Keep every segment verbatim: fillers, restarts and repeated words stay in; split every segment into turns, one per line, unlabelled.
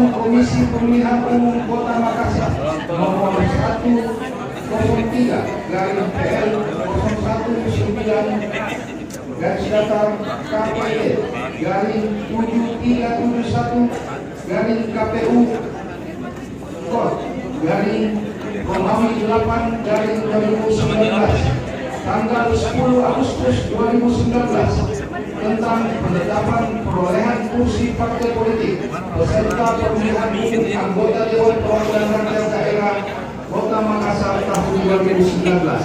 calon Komisi Pemilihan Umum Kota Makassar nomor satu nol tiga garing P L nol satu sembilan garis datar K P D garing tujuh tiga tujuh satu garing K P U Kod garing Romawi delapan garing dua ribu sembilan belas tanggal sepuluh Agustus dua ribu sembilan belas tentang penetapan perolehan kursi partai politik peserta pemilihan umum anggota Dewan Perwakilan Rakyat Daerah Kota Makassar tahun dua ribu sembilan belas.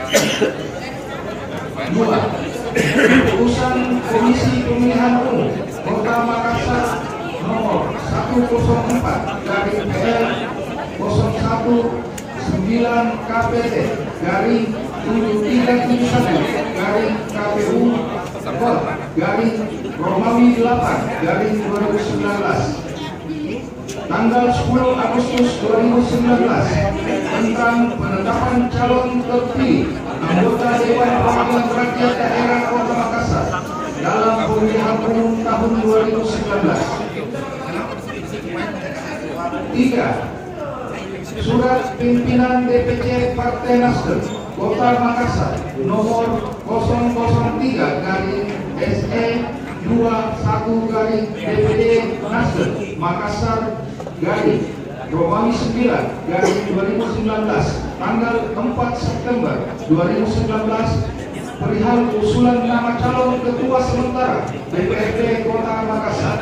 Dua. Keputusan Komisi Pemilihan Umum Kota Makassar nomor seratus empat garing P L nol satu sembilan K P D garing tujuh tiga tujuh satu garing K P U Kod garing Romawi delapan garing dua ribu sembilan belas tanggal sepuluh Agustus dua ribu sembilan belas tentang penetapan calon terpilih anggota Dewan Perwakilan Rakyat Daerah Kota Makassar dalam pemilihan umum tahun dua ribu sembilan belas. Tiga. Surat pimpinan D P C Partai Nasdem Kota Makassar nomor nol nol tiga garing S E dua satu garing D P D Nasdem Makassar garing Romawi sembilan garing dua ribu sembilan belas tanggal empat September dua ribu sembilan belas perihal usulan nama calon ketua sementara D P R D Kota Makassar.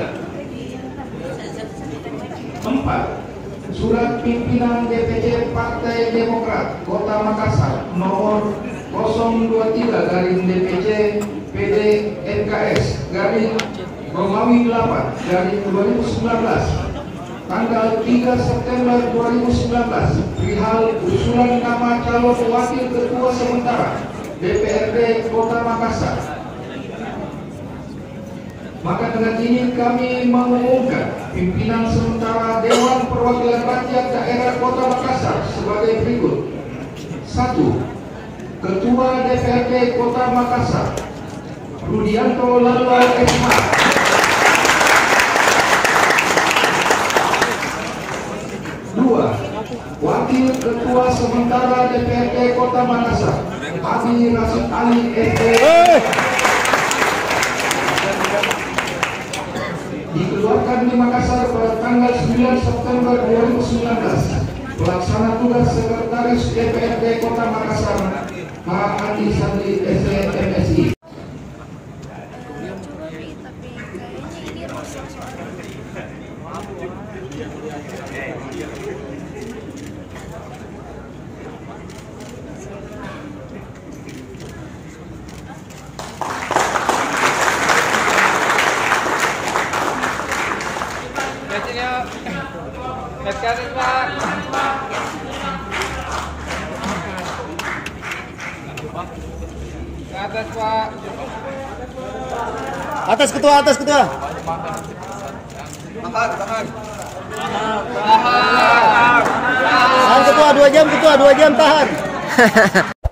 Empat. Surat pimpinan D P C Partai Demokrat Kota Makassar nomor nol dua tiga garing D P C P D N K S garing Romawi delapan garing dua ribu sembilan belas tanggal tiga September dua ribu sembilan belas perihal usulan nama calon wakil ketua sementara D P R D Kota Makassar. Maka dengan ini kami mengumumkan pimpinan sementara Dewan Perwakilan Rakyat Daerah Kota Makassar sebagai berikut. Satu. Ketua D P R D Kota Makassar Rudianto Lalo S M A. Dua. Wakil Ketua Sementara D P R D Kota Makassar Adi Rasid Ali S D dikeluarkan di Makassar pada tanggal sembilan September dua ribu sembilan belas. Pelaksana tugas Sekretaris D P R D Kota Makassar H. Andi Sandi S D M S I.
Terkasih Pak. Ke atas Pak.
Atas ketua, atas ketua.
Tahan, tahan.
Tahan ketua, dua jam ketua, dua jam tahan.